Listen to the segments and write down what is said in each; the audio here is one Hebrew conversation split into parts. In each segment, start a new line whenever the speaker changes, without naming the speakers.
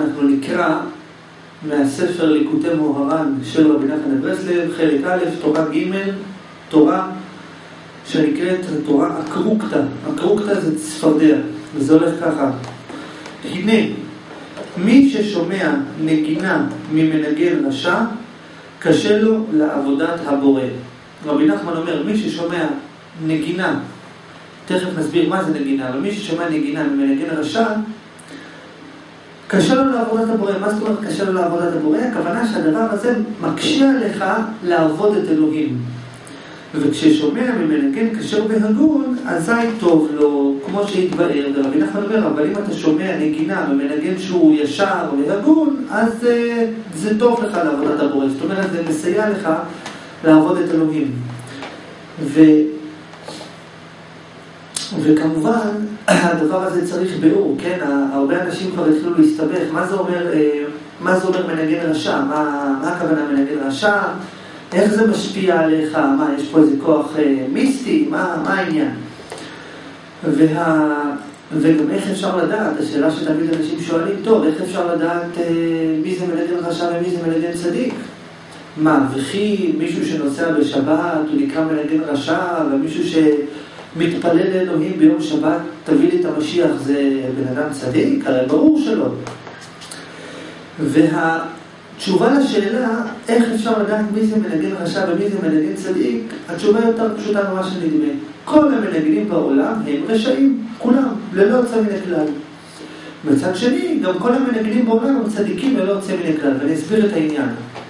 אנחנו נקרא מהספר ליקוטי מוהר"ן של רבי נחמן מברסלב, חלק א', תורה ג', תורה שנקראת תורה אקרוקתא. אקרוקתא זה צפרדע, וזה הולך ככה. הנה, מי ששומע נגינה ממנגן רשע, קשה לו לעבודת הבורא. רבי נחמן אומר, מי ששומע נגינה, תכף נסביר מה זה נגינה, אבל מי ששומע נגינה ממנגן רשע, קשה לו לעבודת הבורא. מה זאת אומרת קשה לו לעבודת הבורא? הכוונה שהדבר הזה מקשה עליך לעבוד את אלוהים. וכששומע ממנגן כשר והגון, אזי טוב לו, כמו שהתבאר. ורבי נחמן אומר, אבל אם אתה שומע נגינה ממנגן שהוא ישר והגון, אז זה טוב לך לעבודת הבורא. זאת אומרת, זה מסייע לך לעבוד את אלוהים. וכמובן, הדבר הזה צריך ביאור, כן? הרבה אנשים כבר התחילו להסתבך. מה זה אומר מנגן רשע? מה הכוונה מנגן רשע? איך זה משפיע עליך? מה, יש פה איזה כוח מיסטי? מה העניין? וגם איך אפשר לדעת? השאלה שתמיד אנשים שואלים, טוב, איך אפשר לדעת מי זה מנגן רשע ומי זה מנגן צדיק? מה, וכי מישהו שנוסע בשבת הוא נקרא מנגן רשע, ומישהו מתפלל לאלוהים ביום שבת, תביא לי את המשיח, זה בן אדם צדיק? הרי ברור שלא. והתשובה לשאלה, איך אפשר לדעת מי זה מנגן רשע ומי זה מנגן צדיק, התשובה יותר פשוטה ממה שנדמה. כל המנגנים בעולם הם רשעים, כולם, ללא יוצא מן הכלל. מצד שני, גם כל המנגנים בעולם הם צדיקים ללא יוצא מן הכלל, ואני אסביר את העניין.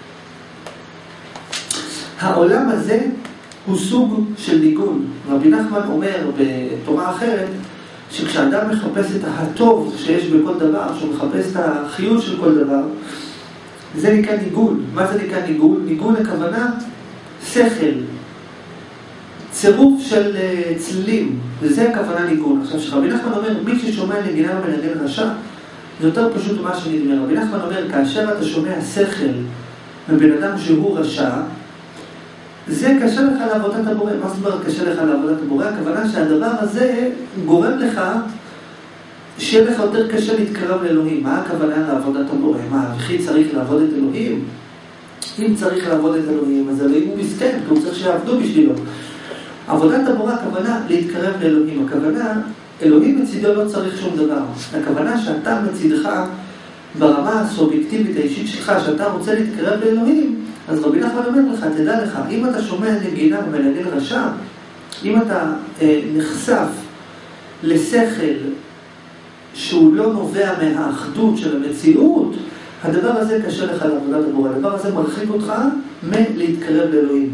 העולם הזה הוא סוג של ניגון. רבי נחמן אומר בתורה אחרת, שכשאדם מחפש את הטוב שיש בכל דבר, שהוא מחפש את החיוב של כל דבר, זה נקרא ניגון. מה זה נקרא ניגון? ניגון הכוונה שכל, צירוף של צלילים, וזה הכוונה ניגון. עכשיו, שרבי נחמן אומר, מי ששומע נגינה ומנגן רשע, זה יותר פשוט ממה שנדמה. רבי נחמן אומר, כאשר אתה שומע שכל מבן אדם שהוא רשע, זה קשה לך לעבודת הבורא. מה זאת אומרת קשה לך לעבודת הבורא? הכוונה שהדבר הזה גורם לך שיהיה לך יותר קשה להתקרב לאלוהים. מה הכוונה לעבודת הבורא? מה, וכי צריך לעבוד את אלוהים? אם צריך לעבוד את אלוהים, אז אלוהים הוא מסכן, כי הוא צריך שיעבדו בשבילו. עבודת הבורא הכוונה להתקרב לאלוהים. הכוונה, אלוהים מצידו לא צריך שום דבר. הכוונה שאתה מצידך ברמה הסובייקטיבית האישית שלך, שאתה רוצה להתקרב לאלוהים, אז רבי נחמן אומר לך, תדע לך, אם אתה שומע נגינה ומנגן רשע, אם אתה נחשף לשכל שהוא לא נובע מהאחדות של המציאות, הדבר הזה קשה לך לעבודת הבורא. הדבר הזה מרחיק אותך מלהתקרב לאלוהים.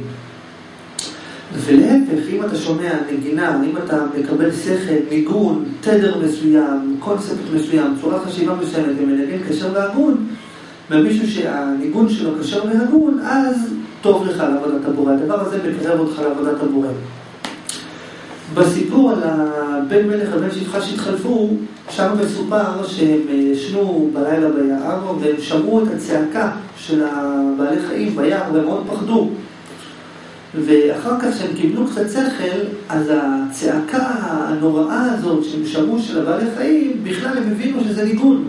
ולהפך, אם אתה שומע נגינה, אם אתה מקבל שכל, ניגון, תדר מסוים, קונספט מסוים, צורה חשיבה מסוימת, ומנגן קשר והגון, ומישהו שהניגון שלו קשר והגון, אז טוב לך לעבודת הבורא. הדבר הזה מקרב אותך לעבודת הבורא. בסיפור על הבן מלך ובן שפחה שהתחלפו, שם מסופר שהם ישנו בלילה ביער, והם שמעו את הצעקה של הבעלי חיים ביער, והם מאוד פחדו. ואחר כך שהם קיבלו קצת שכל, אז הצעקה הנוראה הזאת שהם שמעו של הבעלי חיים, בכלל הם הבינו שזה ניגון.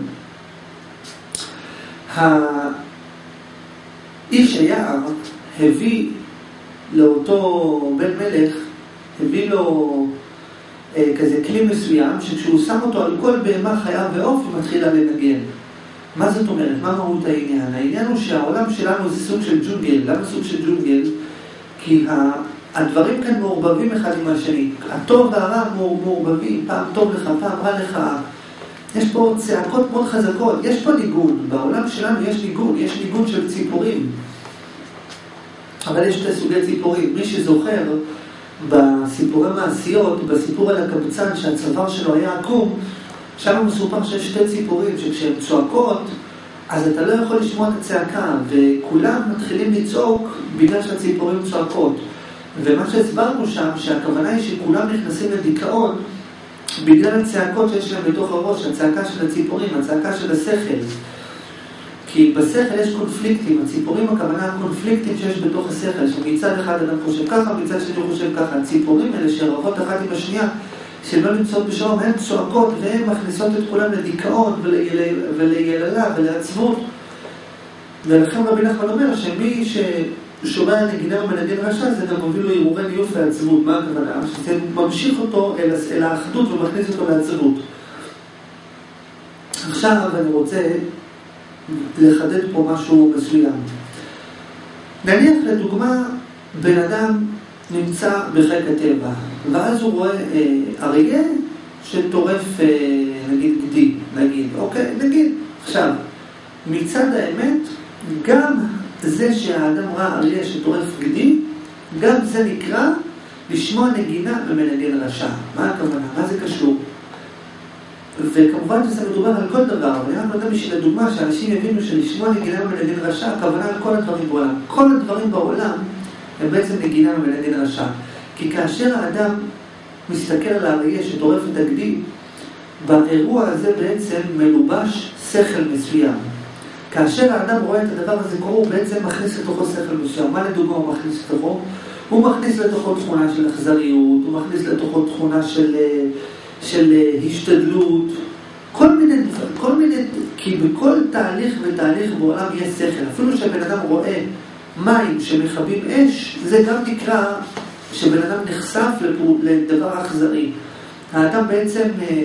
האיש היער הביא לאותו בן מלך, הביא לו כזה כלי מסוים, שכשהוא שם אותו על כל בהמה חיה ועוף, הוא מתחילה לנגן. מה זאת אומרת? מה מהות העניין? העניין הוא שהעולם שלנו זה סוג של ג'ונגל. למה סוג של ג'ונגל? כי הדברים כאן מעורבבים אחד עם השני. הטוב והרע מעורבבים, פעם טוב לך, פעם רע לך. יש פה צעקות מאוד חזקות, יש פה ניגון. בעולם שלנו יש ניגון, יש ניגון של ציפורים. אבל יש שתי סוגי ציפורים. מי שזוכר, בסיפורי מעשיות, בסיפור על הקבצן שהצוואר שלו היה עקום, שם מסופר שיש שתי ציפורים שכשהן צועקות, אז אתה לא יכול לשמוע את הצעקה, וכולם מתחילים לצעוק בגלל שהציפורים צועקות. ומה שהסברנו שם, שהכוונה היא שכולם נכנסים לדיכאון בגלל הצעקות שיש להם בתוך הראש, הצעקה של הציפורים, הצעקה של השכל. כי בשכל יש קונפליקטים, הציפורים הכוונה הקונפליקטים שיש בתוך השכל, שמצד אחד אדם חושב ככה, מצד שני חושב ככה. הציפורים האלה שרבות אחת עם השנייה, שהן לא נמצאות בשלום, הן צועקות והן מכניסות את כולם לדיכאון וליללה ולעצבות. ולכן רבי נחמן אומר שמי ששומע נגינה ומנגן רשע זה גם מוביל לו הרהורי ניאוף ועצבות. מה הכוונה? שזה ממשיך אותו אל האחדות ומכניס אותו לעצבות. עכשיו אני רוצה לחדד פה משהו מסוים. נניח לדוגמה בן אדם נמצא בחיק הטבע, ואז הוא רואה אריה שטורף נגיד גדי, אוקיי, נגיד. עכשיו, מצד האמת, גם זה שהאדם ראה אריה שטורף גדי, גם זה נקרא לשמוע נגינה ומנגן רשע. מה הכוונה? מה זה קשור? וכמובן שזה מדובר על כל דבר, אבל אני אומר בשביל הדוגמה שאנשים יבינו שלשמוע נגינה ומנגן רשע, הכוונה על כל הדברים בעולם. כל הדברים בעולם הם בעצם נגינה ומנגן רשע. כי כאשר האדם מסתכל על האריה שטורף את הגדי, באירוע הזה בעצם מלובש שכל מסוים. כאשר האדם רואה את הדבר הזה קורה, הוא בעצם מכניס לתוכו שכל מסוים. מה לדוגמה הוא מכניס לתוכו? הוא מכניס לתוכו תכונה של אכזריות, הוא מכניס לתוכו תכונה של השתדלות, כל מיני, כי בכל תהליך ותהליך בעולם יש שכל. אפילו שבן אדם רואה מים שמכבים אש, זה גם נקרא שבן אדם נחשף לדבר אכזרי. האדם בעצם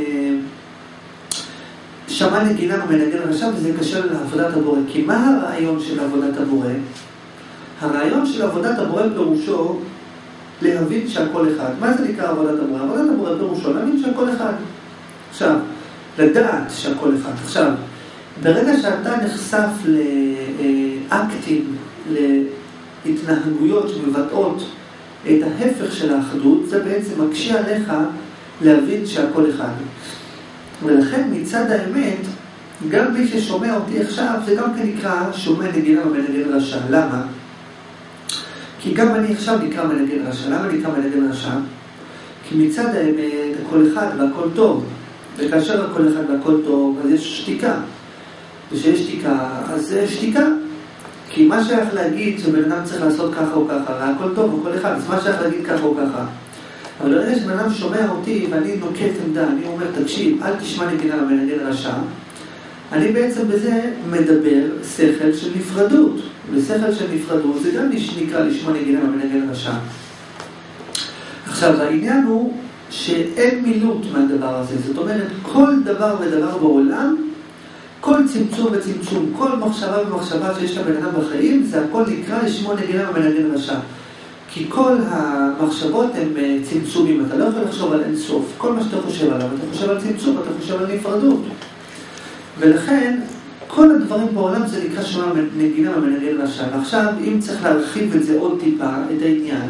שמע נגינה ומנגן רשע, וזה קשר לעבודת הבורא. כי מה הרעיון של עבודת הבורא? הרעיון של עבודת הבורא פירושו להבין שהכל אחד. מה זה נקרא עבודת הבורא? עבודת הבורא פירושו להבין שהכל אחד. עכשיו, לדעת שהכל אחד. עכשיו, ברגע שאתה נחשף לאקטים, להתנהגויות שמבטאות את ההפך של האחדות, זה בעצם מקשה עליך להבין שהכל אחד. ולכן מצד האמת, גם מי ששומע אותי עכשיו, זה גם נקרא שומע נגינה ומנגן רשע. למה? כי גם אני עכשיו נקרא מנגן רשע. למה נקרא מנגן רשע? כי מצד האמת הכל אחד והכל טוב. וכאשר הכל אחד והכל טוב, אז יש שתיקה. וכשיש שתיקה, אז זה שתיקה. כי מה שייך להגיד שבן אדם צריך לעשות ככה או ככה, והכל טוב, הכל אחד, אז מה שייך להגיד ככה או ככה. אבל לרגע שבן אדם שומע אותי ואני נוקט עמדה, אני אומר, תקשיב, אל תשמע נגינה ומנגן רשע. אני בעצם בזה מדבר שכל של נפרדות. ושכל של נפרדות זה גם נקרא לשמוע נגינה ומנגן רשע. עכשיו, העניין הוא שאין מילות מהדבר הזה. זאת אומרת, כל דבר ודבר בעולם, כל צמצום וצמצום, כל מחשבה ומחשבה שיש לבן אדם בחיים, זה הכל נקרא לשמוע נגינה ומנגן רשע. כי כל המחשבות הן צמצומים. אתה לא יכול לחשוב על אין סוף. כל מה שאתה חושב עליו, אתה חושב על צמצום, אתה חושב על נפרדות. ולכן, כל הדברים בעולם זה נקרא שמע נגינה ומנגן רשע. עכשיו, אם צריך להרחיב את זה עוד טיפה, את העניין,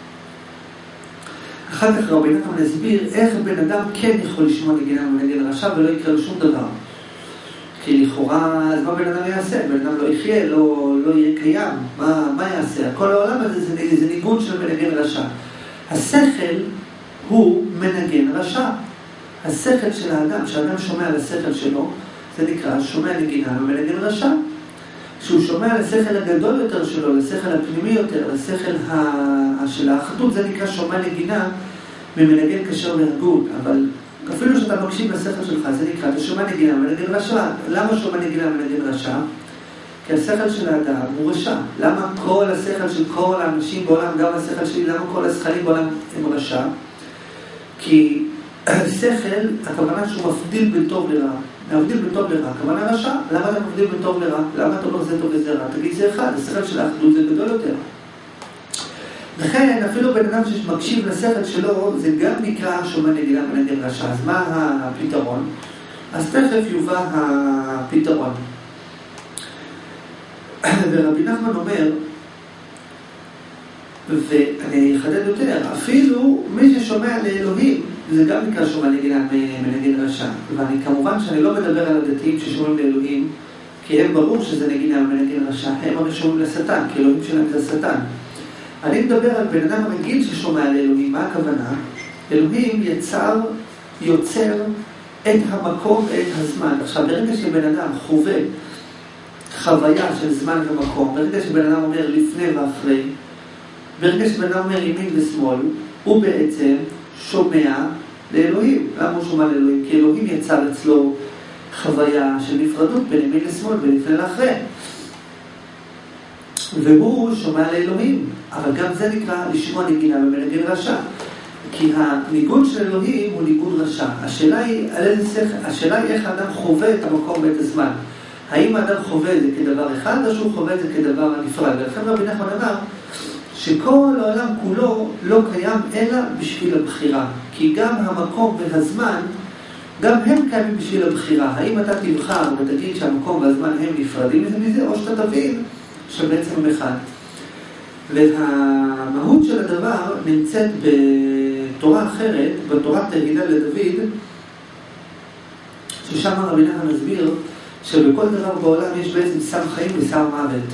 אחר כך רבי נחמן הסביר איך בן אדם כן יכול לשמוע נגינה ומנגן רשע ולא יקרה לו שום דבר. כי לכאורה, אז מה בן אדם יעשה? בן אדם לא יחיה, לא יהיה קיים. מה יעשה? כל העולם הזה זה ניגון של מנגן רשע. השכל הוא מנגן רשע. השכל של האדם, שהאדם שומע על השכל שלו, זה נקרא שומע נגינה ומנגן רשע. כשהוא שומע על השכל הגדול יותר שלו, לשכל הפנימי יותר, לשכל של האחדות, זה נקרא שומע נגינה ממנגן קשר והגות. אבל אפילו שאתה מקשיב לשכל שלך, זה נקרא, אתה שומע נגינה ומנגן רשע. למה שומע נגינה ומנגן רשע? כי השכל של האדם הוא רשע. למה כל השכל של כל האנשים בעולם, גם השכל שלי, למה כל השכלים בעולם הם רשע? כי שכל, הכוונה שהוא מפדיל בין טוב לרע. להבדיל בין טוב לרע, הכוונה רשע. למה אתה מבדיל בין טוב לרע? למה אתה אומר זה טוב וזה רע? תגיד זה אחד, השכל של האחדות זה גדול יותר. לכן, אפילו בן אדם שמקשיב לשכל שלו, זה גם נקרא שומע נגינה ומנגן רשע. אז מה הפתרון? אז תכף יובא הפתרון. ורבי נחמן אומר, ואני אחדד יותר, אפילו מי ששומע לאלוהים, זה גם נקרא שומע נגינה ומנגן רשע. ואני כמובן שאני לא מדבר על הדתיים ששומעים לאלוהים, כי הם ברור שזה נגינה ומנגן רשע, הם הרי שומעים לשטן, כי אלוהים שלהם זה השטן. אני מדבר על בן אדם הרגיל ששומע לאלוהים. מה הכוונה? אלוהים יוצר את המקום ואת הזמן. עכשיו, ברגע שבן אדם חווה חוויה של זמן ומקום, ברגע שבן אדם אומר לפני ואחרי, ברגע שבן אדם אומר ימין ושמאל, הוא בעצם שומע לאלוהים. למה הוא שומע לאלוהים? כי אלוהים יצר אצלו חוויה של נפרדות בין ימין לשמאל, בין לפני לאחרי. והוא שומע לאלוהים, אבל גם זה נקרא לשמוע נגינה במנגן רשע. כי הניגון של אלוהים הוא ניגון רשע. השאלה היא איך האדם חווה את המקום ואת הזמן. האם האדם חווה את זה כדבר אחד, או שהוא חווה את זה כדבר נפרד. ולכן רבי נחמן אמר שכל העולם כולו לא קיים אלא בשביל הבחירה. כי גם המקום והזמן, גם הם קיימים בשביל הבחירה. האם אתה תבחר ותגיד שהמקום והזמן הם נפרדים מזה, או שאתה תבין שבעצם הם אחד. והמהות של הדבר נמצאת בתורה אחרת, בתורת תהילה לדוד, ששם רבי נחמן מסביר שבכל דבר בעולם יש בעצם סם חיים וסם מוות.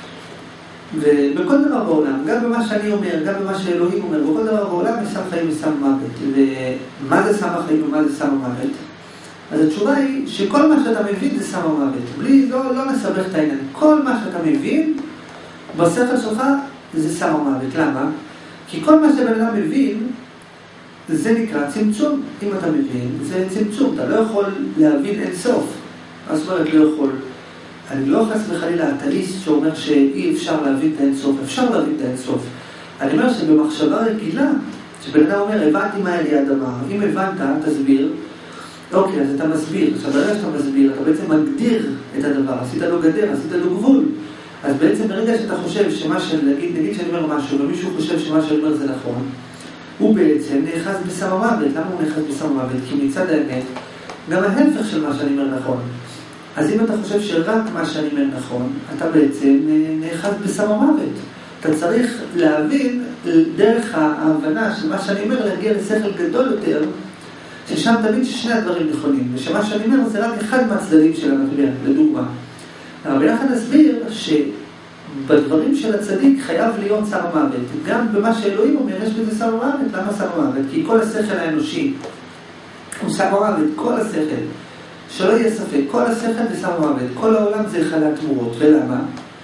ובכל דבר בעולם, גם במה שאני אומר, גם במה שאלוהים אומר, בכל דבר בעולם יש סם חיים וסם מוות. ומה זה סם החיים ומה זה סם המוות? אז התשובה היא שכל מה שאתה מבין זה סם המוות. לא נסבך את העניין. כל מה שאתה מבין בשכל שלך זה סם המוות. למה? כי כל מה שבן אדם מבין זה נקרא צמצום. אם אתה מבין, זה צמצום. אתה לא יכול להבין אין סוף. אז אומרת לא יכול. אני לא חס וחלילה אתאיסט שאומר שאי אפשר להבין את האינסוף. אפשר להבין את האינסוף. אני אומר שבמחשבה רגילה, שבן אדם אומר הבנתי מה אלי אדמה. אם הבנת, תסביר. אוקיי, אז אתה מסביר. עכשיו ברגע שאתה מסביר, אתה בעצם מגדיר את הדבר. עשית לו גדר, עשית לו גבול. אז בעצם ברגע שאתה חושב שמה נגיד שאני אומר משהו, ומישהו חושב שמה שאני אומר זה נכון, הוא בעצם נאחז בסם המוות. למה הוא נאחז בסם המוות? כי מצד האמת, גם ההפך של מה שאני אומר נכון. אז אם אתה חושב שרק מה שאני אומר נכון, אתה בעצם נאחז בסם המוות. אתה צריך להבין דרך ההבנה של מה שאני אומר, להגיע לשכל גדול יותר, ששם תבין ששני הדברים נכונים, ושמה שאני אומר זה רק אחד מהצדדים של המטבע, לדוגמה. אבל יחד נסביר שבדברים של הצדיק חייב להיות סם המוות. גם במה שאלוהים אומר, יש בזה סם המוות. למה סם המוות? כי כל השכל האנושי הוא סם המוות, כל השכל. שלא יהיה ספק, כל השכל זה סם המוות. כל העולם זה חלת תמורות. ולמה?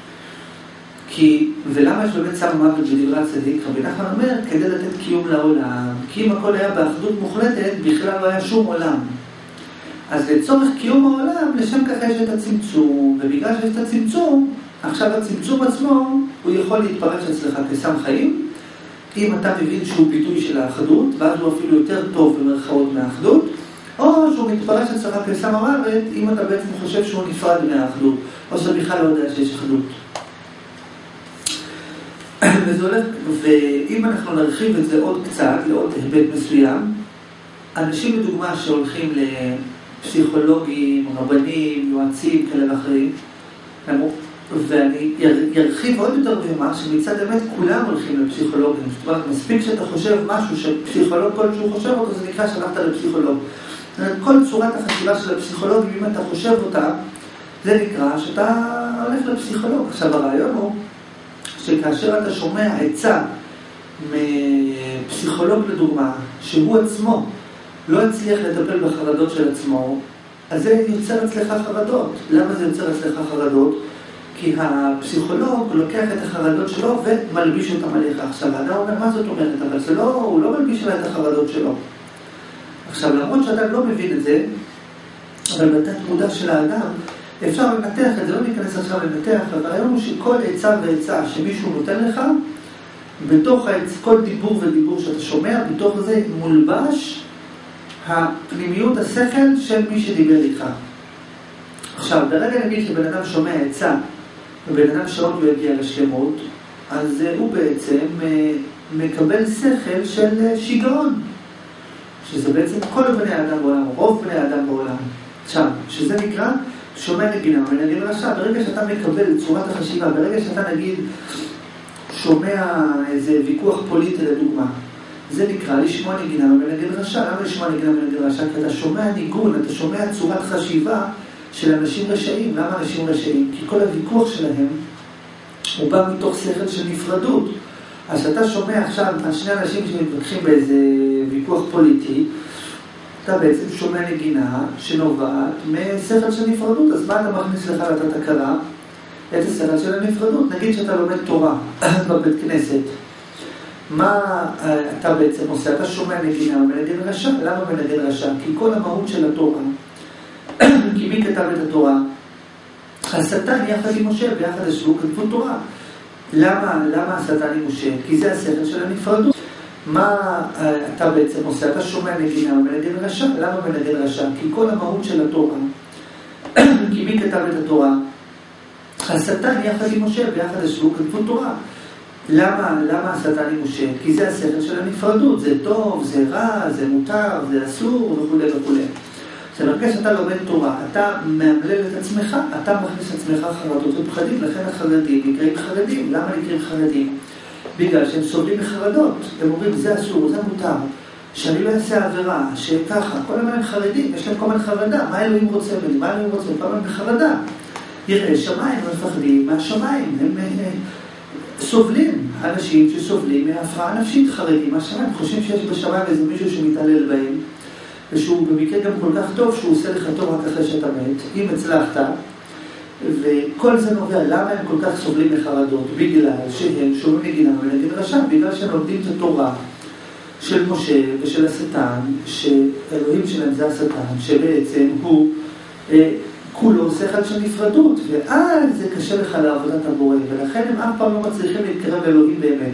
ולמה יש באמת סם המוות בדברי הצדיק? רבי נחמן אומר, כדי לתת קיום לעולם. כי אם הכל היה באחדות מוחלטת, בכלל לא היה שום עולם. אז לצורך קיום העולם, לשם ככה יש את הצמצום, ובגלל שיש את הצמצום, עכשיו הצמצום עצמו, הוא יכול להתפרש אצלך כסם חיים, אם אתה מבין שהוא ביטוי של האחדות, ואז הוא אפילו יותר טוב במרכאות מהאחדות, או שהוא מתפרש אצלך כסם המוות, אם אתה בעצם חושב שהוא נפרד מהאחדות, או שאתה בכלל לא יודע שיש אחדות. ואם אנחנו נרחיב את זה עוד קצת, לעוד היבט מסוים, אנשים לדוגמה שהולכים פסיכולוגים, רבנים, יועצים, כאלה ואחרים, ואני ירחיב עוד יותר ואומר שמצד אמת כולם הולכים לפסיכולוגים. זאת אומרת, מספיק שאתה חושב משהו שפסיכולוג כלשהו חושב אותו, זה נקרא שהלכת לפסיכולוג. כל צורת החשיבה של הפסיכולוגים, אם אתה חושב אותה, זה נקרא שאתה הולך לפסיכולוג. עכשיו הרעיון הוא שכאשר אתה שומע עצה מפסיכולוג לדוגמה, שהוא עצמו לא הצליח לטפל בחרדות של עצמו, אז זה יוצר אצלך חרדות. למה זה יוצר אצלך חרדות? כי הפסיכולוג לוקח את החרדות שלו ומלביש אותם עליך. עכשיו, האדם אומר, מה זאת אומרת? אבל הוא לא מלביש עליך את החרדות שלו. עכשיו, למרות שאדם לא מבין את זה, אבל בתת מודע של האדם, אפשר לנתח את זה, לא ניכנס עכשיו לנתח, אבל היום הוא שכל עצה ועצה שמישהו נותן לך, בתוך כל דיבור ודיבור שאתה שומע, בתוך זה מולבש הפנימיות השכל של מי שדיבר איתך. עכשיו, ברגע נגיד שבן אדם שומע עצה, ובן אדם שעוד לא הגיע לשלמות, אז הוא בעצם מקבל שכל של שיגעון. שזה בעצם כל בני האדם בעולם, רוב בני האדם בעולם. עכשיו, שזה נקרא שומע נגינה, ונגיד רשע, ברגע שאתה מקבל את צורת החשיבה, ברגע שאתה נגיד שומע איזה ויכוח פוליטי לדוגמה, זה נקרא לשמוע נגינה ומנגן רשע. למה לשמוע נגינה ומנגן רשע? כי אתה שומע ניגון, אתה שומע צורת חשיבה של אנשים רשעים. למה אנשים רשעים? כי כל הוויכוח שלהם הוא בא מתוך שכל של נפרדות. אז אתה שומע עכשיו על שני אנשים שמתווכחים באיזה ויכוח פוליטי, אתה בעצם שומע נגינה שנובעת משכל של נפרדות. אז מה אתה מכניס לך לתת הכרה? את השכל של הנפרדות. נגיד שאתה לומד תורה בבית כנסת, מה אתה בעצם עושה? אתה שומע נגינה ומנגן רשע. למה מנגן רשע? כי כל המהות של התורה, כי מי כתב את התורה? השטן יחד עם משה, ביחד ישבו כתבו תורה. למה השטן עם משה? כי זה השכל של הנפרדות. מה אתה בעצם עושה? אתה שומע נגינה ומנגן רשע. למה מנגן רשע? כי כל המהות של התורה, כי מי כתב את התורה? השטן יחד עם משה, ביחד ישבו כתבו תורה. למה השטן עם משה? כי זה השכל של הנפרדות. זה טוב, זה רע, זה מותר, זה אסור וכו' וכו'. זה מרגע שאתה לומד תורה, אתה מאמלל את עצמך, אתה מכניס את עצמך חרדות ופחדים. לכן החרדים נקראים חרדים. למה נקראים חרדים? בגלל שהם סובלים מחרדות. הם אומרים זה אסור, זה מותר, שאני לא אעשה עבירה, שככה. כל הזמן הם חרדים, יש להם כל הזמן חרדה. מה אלוהים רוצה ממני? מה אלוהים רוצה? כל הזמן בחרדה. יראה שמיים, הם מפחדים מהשמיים. הם סובלים, אנשים שסובלים מהפרעה נפשית חרדים. השמיים חושבים שיש בשמיים איזה מישהו שמתעלל בהם, ושהוא במקרה גם כל כך טוב שהוא עושה לך טוב רק אחרי שאתה מת, אם הצלחת. וכל זה נובע, למה הם כל כך סובלים מחרדות? בגלל שהם שומעים נגינה ומנגן רשע, בגלל שהם לומדים את התורה של משה ושל השטן, שאלוהים שלהם זה השטן, שבעצם הוא כולו שכל של נפרדות, ואז זה קשה לך לעבודת הבורא, ולכן הם אף פעם לא מצליחים להתקרב לאלוהים באמת.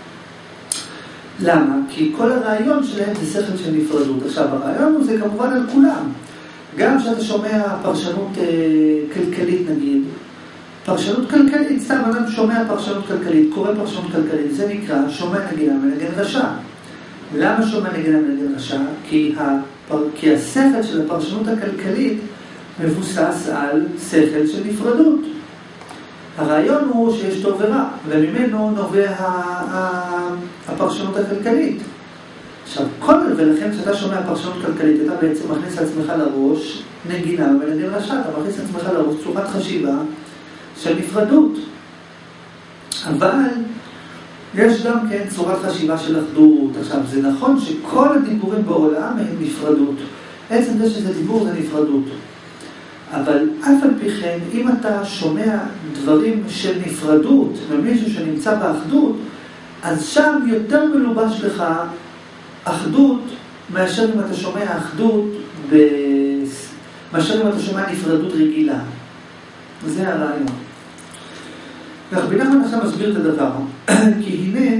למה? כי כל הרעיון שלהם זה שכל של נפרדות. עכשיו, הרעיון הוא זה כמובן על כולם. גם כשאתה שומע פרשנות כלכלית נגיד, פרשנות כלכלית, סתם אדם שומע פרשנות כלכלית, קורא פרשנות כלכלית, זה נקרא שומע נגינה ומנגן רשע. למה שומע נגינה ומנגן רשע? כי השכל של הפרשנות הכלכלית מבוסס על שכל של נפרדות. הרעיון הוא שיש טוב ורע, וממנו נובע הפרשנות הכלכלית. עכשיו, ולכן כשאתה שומע פרשנות כלכלית, אתה בעצם מכניס לעצמך לראש נגינה ומנגן רשע, אתה מכניס לעצמך לראש צורת חשיבה של נפרדות. אבל יש גם כן צורת חשיבה של אחדות. עכשיו, זה נכון שכל הדיבורים בעולם הם נפרדות. עצם זה שזה דיבור זה נפרדות. אבל אף על פי כן, אם אתה שומע דברים של נפרדות ממישהו שנמצא באחדות, אז שם יותר מלובש לך אחדות מאשר אם אתה שומע אחדות מאשר אם אתה שומע נפרדות רגילה. זה הרעיון. רבי נחמן עכשיו מסביר את הדבר. כי הנה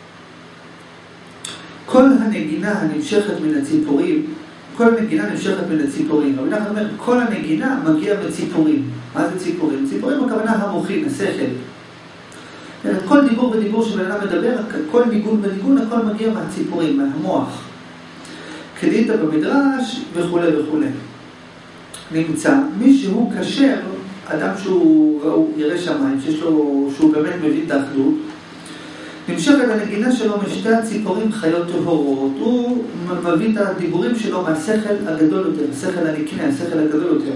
כל הנגינה הנמשכת מן הציפורים, כל הנגינה נמשכת מן הציפורים. רבי נחמן אומר, כל הנגינה מגיעה בציפורים. מה זה ציפורים? ציפורים הכוונה המוחין, השכל. כל דיבור ודיבור שבן אדם מדבר, כל ניגון וניגון, הכל מגיע מהציפורים, מהמוח. כדאית במדרש וכו' וכו'. נמצא, מי שהוא כשר, אדם שהוא ירא שמיים, שהוא באמת מבין את האחדות, נמשך את הנגינה שלו משתי הציפורים חיות טהורות. הוא מביא את הדיבורים שלו מהשכל הגדול יותר, השכל הנקנה, השכל הגדול יותר.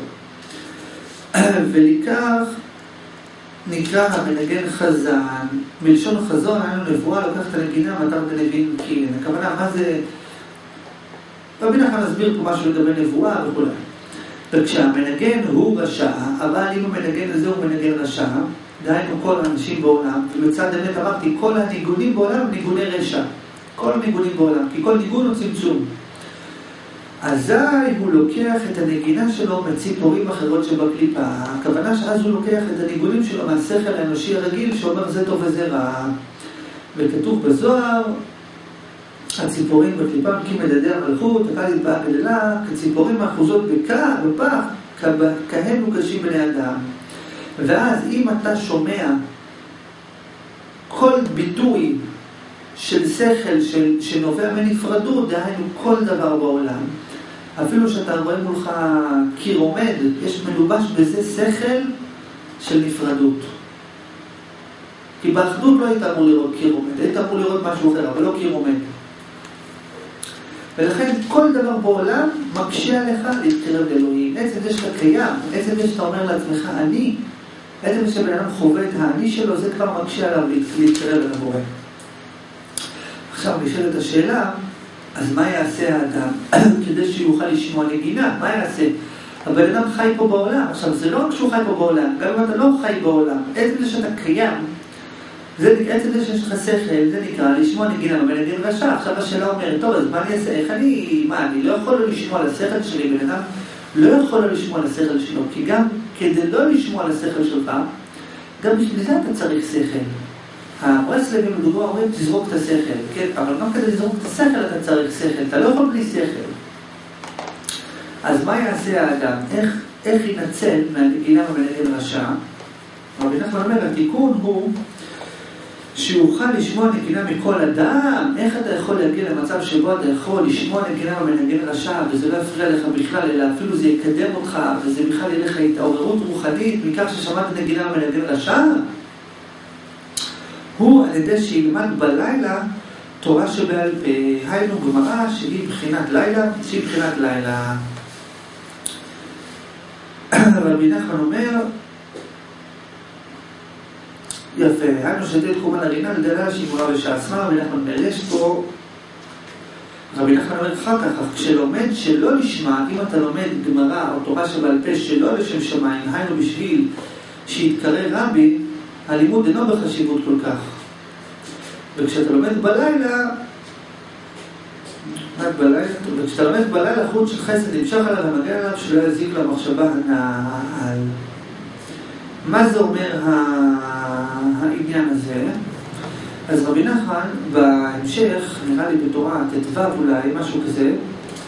ולכך נקרא המנגן חזן. מלשון חזון, היינו נבואה, לוקח את הנגינה, מטר ונבין קילן. הכוונה, מה זה? רבי נחמן נסביר פה משהו לגבי נבואה וכו'. וכשהמנגן הוא רשע, אבל אם המנגן הזה הוא מנגן רשע, דהיינו כל האנשים בעולם, ובצד אמת אמרתי, כל הניגונים בעולם הם ניגוני רשע. כל הניגונים בעולם, כי כל ניגון הוא צמצום. אזי הוא לוקח את הנגינה שלו מציפורים אחרות שבקליפה. הכוונה שאז הוא לוקח את הניגונים שלו מהשכל האנושי הרגיל שאומר זה טוב וזה רע. וכתוב בזוהר, הציפורים בקליפה כי מדדי המלכות, הקלית באה גדלה, כציפורים האחוזות בפח, כהן וקשים בני אדם. ואז אם אתה שומע כל ביטוי של שכל שנובע מנפרדות, דהיינו כל דבר בעולם, אפילו שאתה רואה מולך קיר עומד, יש מלובש בזה שכל של נפרדות. כי באחדות לא היית אמור לראות קיר עומד, היית אמור לראות משהו אחר, אבל לא קיר עומד. ולכן כל דבר בעולם מקשה עליך להתקרב לאלוהים. עצם זה שאתה קיים, עצם זה שאתה אומר לעצמך אני, עצם זה שבן אדם חווה את האני שלו, זה כבר מקשה עליו להתקרב אל הבורא. עכשיו נשאלת השאלה, אז מה יעשה האדם כדי שיוכל לשמוע נגינה? מה יעשה? הבן אדם חי פה בעולם. עכשיו זה לא רק שהוא חי פה בעולם, גם אם אתה לא חי בעולם, עצם זה שאתה קיים, עצם זה שיש לך שכל, זה נקרא לשמוע נגינה במנגן רשע. עכשיו השאלה אומרת, טוב, אז מה אני אעשה? איך אני לא יכול לא לשמוע על השכל שלי? בן אדם לא יכול לא לשמוע על השכל שלו, כי גם כדי לא לשמוע על השכל שלך, גם בשביל זה אתה צריך שכל. הברסלבים לדוגמה אומרים, תזרוק את השכל, כן? אבל גם כדי לזרוק את השכל אתה צריך שכל, אתה לא יכול בלי שכל. אז מה יעשה האדם? איך ינצל מהנגינה במנגן רשע? רבי נחמן אומר, התיקון הוא שיוכל לשמוע נגינה מכל אדם. איך אתה יכול להגיע למצב שבו אתה יכול לשמוע נגינה במנגן רשע וזה לא יפריע לך בכלל, אלא אפילו זה יקדם אותך וזה בכלל יהיה לך התעוררות רוחנית מכך ששמעת נגינה במנגן רשע? הוא על ידי שילמד בלילה תורה שבעל פה, היינו גמרא שהיא בחינת לילה, רבי נחמן אומר, יפה, היינו שתהיה תחומה לרינה לדלה שימורה בשעצמה. רבי נחמן אומר, יש פה, רבי נחמן אומר אחר כך, כשלומד שלא לשמה, אם אתה לומד גמרא או תורה שבעל פה שלא לשם שמיים, היינו בשביל שיתקרא רבי, הלימוד אינו בחשיבות כל כך. וכשאתה לומד בלילה, וכשאתה לומד בלילה חוט של חסד נמשך עליו ומגיע עליו שלא יזיק למחשבה הנעל. מה זה אומר העניין הזה? אז רבי נחמן בהמשך, נראה לי בתורה תדבב אולי, משהו כזה,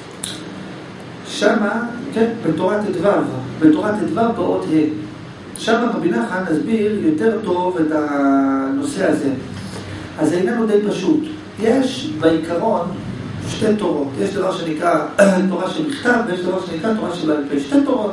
שמה, כן, בתורה תדבב באות ה'. שם רבי נחמן נסביר יותר טוב את הנושא הזה. אז העניין הוא די פשוט. יש בעיקרון שתי תורות. יש דבר שנקרא תורה שבכתב ויש דבר שנקרא תורה שבעל פה. שתי תורות.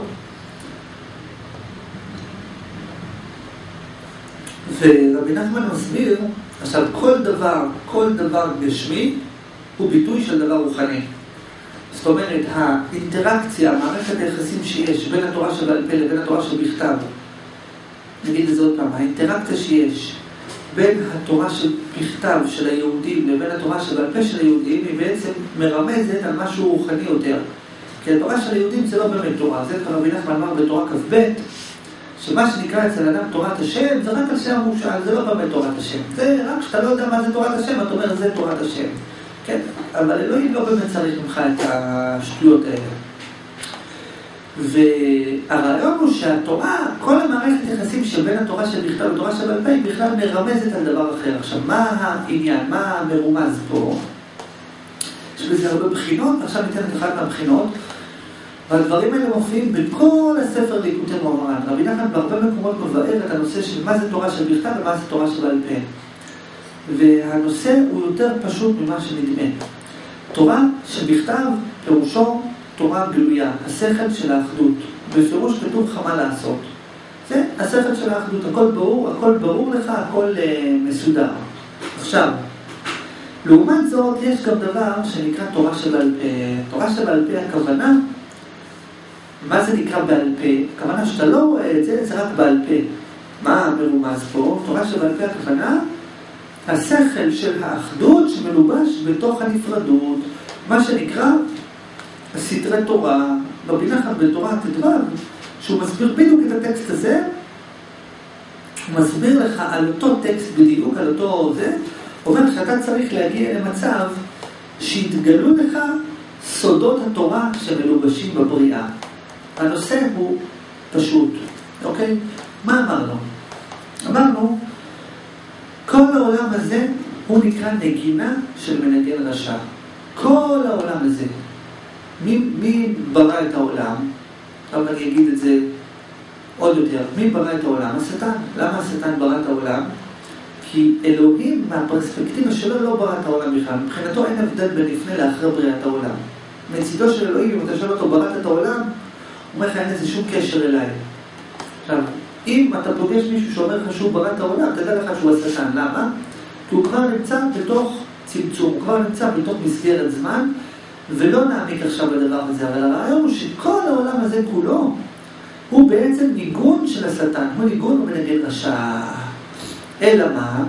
ורבי נחמן מסביר, עכשיו כל דבר גשמי הוא ביטוי של דבר רוחני. זאת אומרת, האינטראקציה, מערכת היחסים שיש בין התורה שבעל פה לבין התורה שבכתב, נגיד את זה עוד פעם, האינטראקציה שיש בין התורה שבכתב של היהודים לבין התורה שבעל פה של היהודים היא בעצם מרמזת על משהו רוחני יותר. כי התורה של היהודים זה לא באמת תורה, זה רבי נחמן אמר בתורה כ"ב, שמה שנקרא אצל אדם תורת השם זה רק על שם המושל, זה לא באמת תורת השם. זה רק שאתה לא יודע מה זה תורת השם, אתה אומר זה תורת השם. כן? אבל אלוהים לא באמת צריך ממך את השטויות האלה. והרעיון הוא שהתורה, כל המערכת יחסים שבין התורה שבכתב לתורה שבעל פה היא בכלל מרמזת על דבר אחר. עכשיו, מה העניין? מה המרומז פה? יש בזה הרבה בחינות, עכשיו ניתן את אחת מהבחינות. והדברים האלה מופיעים בכל הספר ליקוטי מוהר"ן. רבי נחמן בהרבה מקומות מבאר את הנושא של מה זה תורה שבכתב ומה זה תורה שבעל פה. והנושא הוא יותר פשוט ממה שנדמה. תורה שבכתב פירושו תורה גלויה, השכל של האחדות. בפירוש כתוב לך מה לעשות. זה השכל של האחדות, הכל ברור לך, הכל מסודר. עכשיו, לעומת זאת יש גם דבר שנקרא תורה שבעל פה. תורה שבעל פה הכוונה, מה זה נקרא בעל פה? הכוונה שאתה לא רואה את זה, זה רק בעל פה. מה מרומז פה? תורה שבעל פה הכוונה, השכל של האחדות שמלובש בתוך הנפרדות, מה שנקרא סתרי תורה. רבי נחמן בתורה תדבב, שהוא מסביר בדיוק את הטקסט הזה, הוא מסביר לך על אותו טקסט בדיוק, על אותו זה, אומר שאתה צריך להגיע למצב שיתגלו לך סודות התורה שמלובשים בבריאה. הנושא הוא פשוט, אוקיי? מה אמרנו? אמרנו, כל העולם הזה הוא נקרא נגינה של מנגן רשע. כל העולם הזה. מי ברא את העולם? עכשיו אני אגיד את זה עוד יותר. מי ברא את העולם? השטן. למה השטן ברא את העולם? כי אלוהים מהפרספקטיבה שלו לא ברא את העולם בכלל. מבחינתו אין הבדל בין לפני לאחרי בריאת העולם. מצידו של אלוהים, אם אתה שואל אותו בראת את העולם, הוא אומר לך אין איזה שום קשר אליי. עכשיו, אם אתה פוגש מישהו שאומר לך שהוא ברא את העולם, תדע לך שהוא השטן. למה? כי הוא כבר נמצא בתוך צמצום, הוא כבר נמצא בתוך מסגרת זמן, ולא נעמיק עכשיו בדבר הזה. אבל הרעיון הוא שכל העולם הזה כולו, הוא בעצם ניגון של השטן, הוא ניגון ומנגן רשע. אלא מה?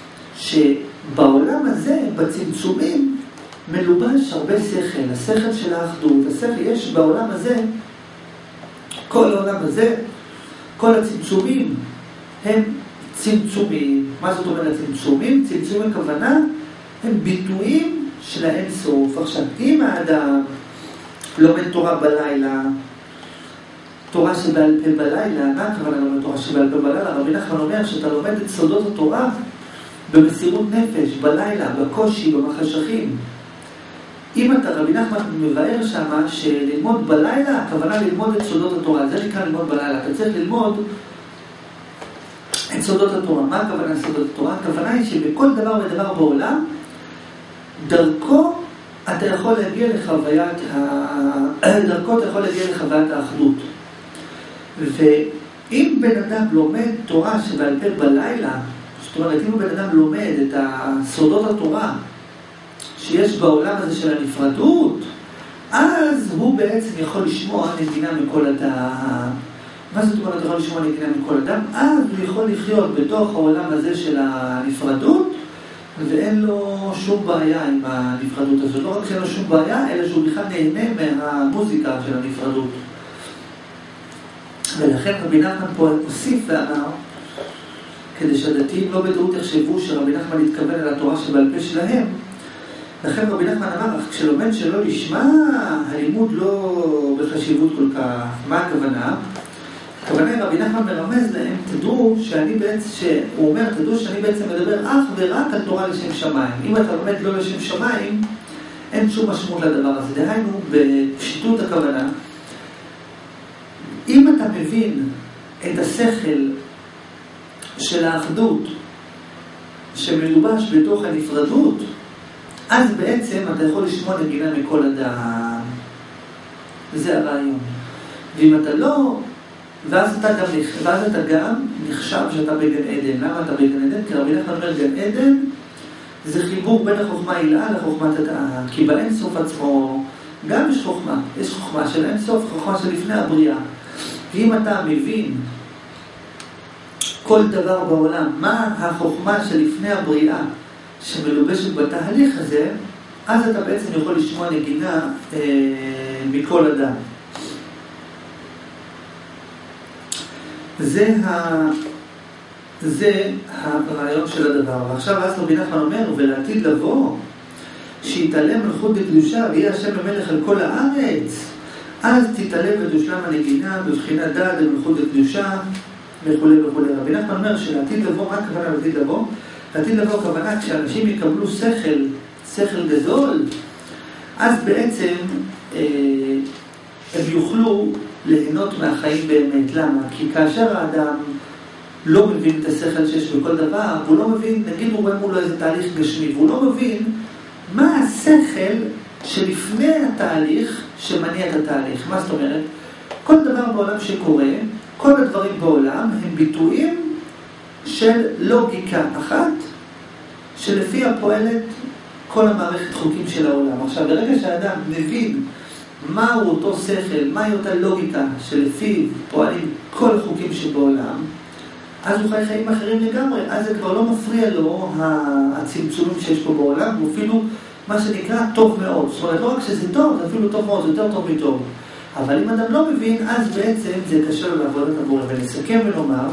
שבעולם הזה, בצמצומים, מלובש הרבה שכל, השכל של האחדות, השכל יש בעולם הזה, כל העולם הזה, כל הצמצומים הם צמצומים. מה זאת אומרת צמצומים? צמצומים הכוונה הם ביטויים של האין סוף. עכשיו, אם האדם לומד תורה בלילה, תורה שבעל פה בלילה, מה הכוונה לומד תורה שבעל פה בלילה? רבי נחמן אומר שאתה לומד את סודות התורה במסירות נפש, בלילה, בקושי, במחשכים. אם אתה, רבי נחמן מבאר שמה שללמוד בלילה, הכוונה ללמוד את סודות התורה. זה נקרא ללמוד בלילה. אתה צריך ללמוד את סודות התורה. מה הכוונה לסודות התורה? הכוונה היא שבכל דבר ודבר בעולם, דרכו אתה יכול להגיע לחוויית האחדות. ואם בן אדם לומד תורה שבעל פה בלילה, זאת אומרת, אם בן אדם לומד את סודות התורה שיש בעולם הזה של הנפרדות, אז הוא בעצם יכול לשמוע נגינה מכל אדם. מה זאת אומרת יכול לשמוע נגינה מכל אדם? אז הוא יכול לחיות בתוך העולם הזה של הנפרדות, ואין לו שום בעיה עם הנפרדות הזאת. לא רק שאין לו שום בעיה, אלא שהוא בכלל נהנה מהמוזיקה של הנפרדות. ולכן רבי נחמן פה הוסיף ואמר, כדי שהדתיים לא בטעות יחשבו שרבי נחמן התכוון על התורה שבעל פה שלהם, לכן רבי נחמן אמר, כשלומד שלא לשמה, הלימוד לא בחשיבות כל כך. מה הכוונה? הכוונה רבי נחמן מרמז להם, תדעו שאני בעצם, הוא אומר, תדעו שאני בעצם מדבר אך ורק על תורה לשם שמיים. אם אתה לומד לא לשם שמיים, אין שום משמעות לדבר הזה. דהיינו, בפשיטות הכוונה, אם אתה מבין את השכל של האחדות שמלובש בתוך הנפרדות, אז בעצם אתה יכול לשמוע נגינה מכל אדם. זה הרעיון. ואם אתה לא, ואז אתה גם נחשב שאתה בגן עדן. למה אתה בגן עדן? כי רבי נחמן אומר גן עדן זה חיבור בין החוכמה העילאה לחוכמת הדעה. כי באין סוף עצמו גם יש חוכמה. יש חוכמה של אין סוף, חוכמה של לפני הבריאה. ואם אתה מבין כל דבר בעולם, מה החוכמה שלפני הבריאה שמלובשת בתהליך הזה, אז אתה בעצם יכול לשמוע נגינה מכל אדם. זה הרעיון של הדבר. ועכשיו אז רבי נחמן אומר, ולעתיד לבוא, שיתעלם מלכות בקדושה ויהיה השם המלך על כל הארץ, אז תתעלם ותושלם הנגינה בבחינת דעת ומלכות בקדושה וכו' וכו'. רבי נחמן אומר שלעתיד לבוא, מה הכוונה לעתיד לבוא? לעתיד לבוא הכוונה כשאנשים יקבלו שכל גדול, אז בעצם הם יוכלו ליהנות מהחיים באמת. למה? כי כאשר האדם לא מבין את השכל שיש בכל דבר, הוא לא מבין, נגיד הוא רואה מולו איזה תהליך גשמי, והוא לא מבין מה השכל שלפני התהליך שמניע את התהליך. מה זאת אומרת? כל דבר בעולם שקורה, כל הדברים בעולם הם ביטויים של לוגיקה אחת, שלפיה פועלת כל המערכת חוקים של העולם. עכשיו, ברגע שהאדם מבין מהו אותו שכל, מהי אותה לוגיקה שלפיו פועלים כל החוקים שבעולם, אז הוא חי חיים אחרים לגמרי. אז זה כבר לא מפריע לו הצמצומים שיש פה בעולם, הוא אפילו מה שנקרא טוב מאוד. זאת אומרת, לא רק שזה טוב, זה אפילו טוב מאוד, זה יותר טוב מטוב. אבל אם אדם לא מבין, אז בעצם זה קשה לו לעבוד את הבורא. ונסכם ונאמר,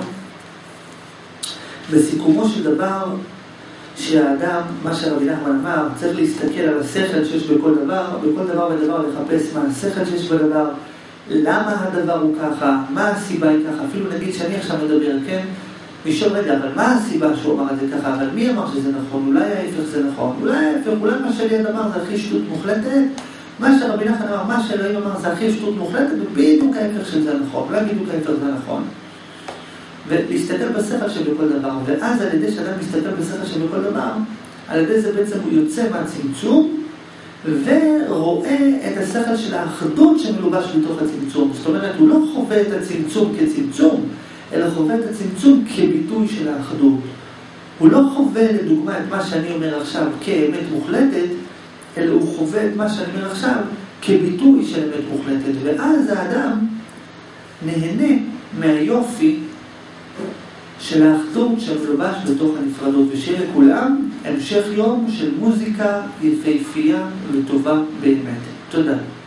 בסיכומו של דבר, שהאדם, מה שרבי נחמן אמר, צריך להסתכל על השכל שיש בכל דבר ודבר לחפש מה השכל שיש בדבר, למה הדבר הוא ככה, מה הסיבה היא ככה. אפילו נגיד שאני עכשיו מדבר, כן? מישור רגע, אבל מה הסיבה שהוא אמר את זה ככה? אבל מי אמר שזה נכון? אולי ההפך זה נכון? אולי ההפך, אולי מה שליד אמר זה הכי שטות מוחלטת? מה שרבי נחמן אמר, מה שאלוהים אמר זה הכי שטות מוחלטת, ובדיוק ההפך של זה נכון, אולי בדיוק ההפך זה נכון. ולהסתכל בשכל שבכל דבר, ואז על ידי שאדם מסתכל בשכל שבכל דבר, על ידי זה בעצם הוא יוצא מהצמצום, ורואה את השכל של האחדות שמלובש בתוך הצמצום. זאת אומרת, הוא לא חווה את הצמצום כצמצום, אלא חווה את הצמצום כביטוי של האחדות. הוא לא חווה לדוגמה את מה שאני אומר עכשיו כאמת מוחלטת, אלא הוא חווה את מה שאני אומר עכשיו כביטוי של אמת מוחלטת. ואז האדם נהנה מהיופי של האחדות שמלובש בתוך הנפרדות. ושיהיה לכולם המשך יום של מוזיקה יפהפייה וטובה באמת. תודה.